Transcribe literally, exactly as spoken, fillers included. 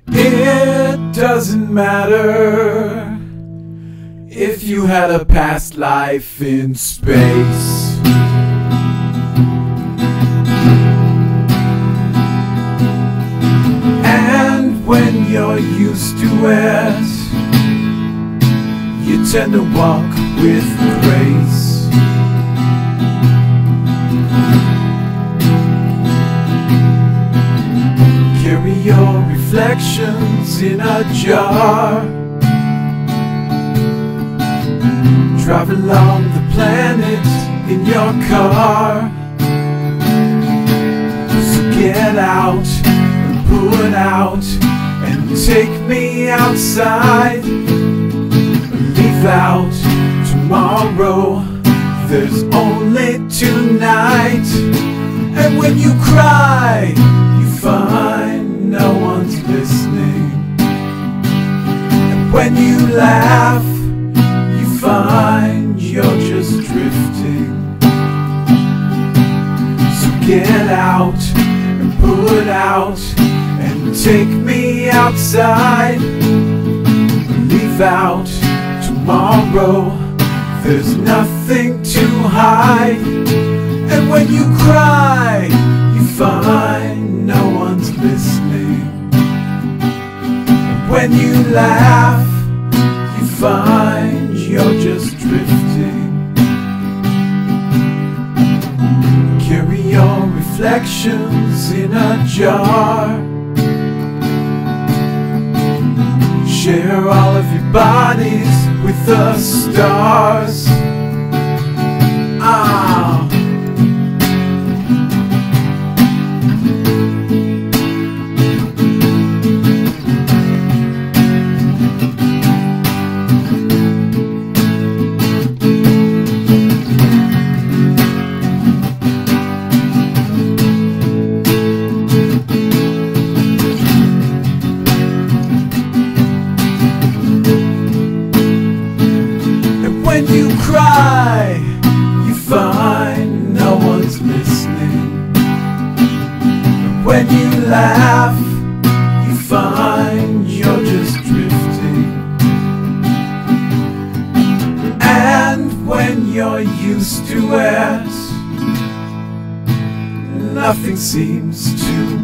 It doesn't matter if you had a past life in space. And when you're used to it, you tend to walk with grace. Carry your reflections in a jar. Drive along the planet in your car. So get out and pull it out and take me outside. Leave out tomorrow, there's only tonight. And when you cry, you find no one's listening. And when you laugh, you find you're just drifting. So get out and pull it out and take me outside. Leave out tomorrow, there's nothing to hide. And when you cry, you find no one's listening. And when you laugh, you find you're just drifting. Carry your reflections in a jar. Share all of your bodies with the stars. Ah. When you cry, you find no one's listening. When you laugh, you find you're just drifting. And when you're used to it, nothing seems to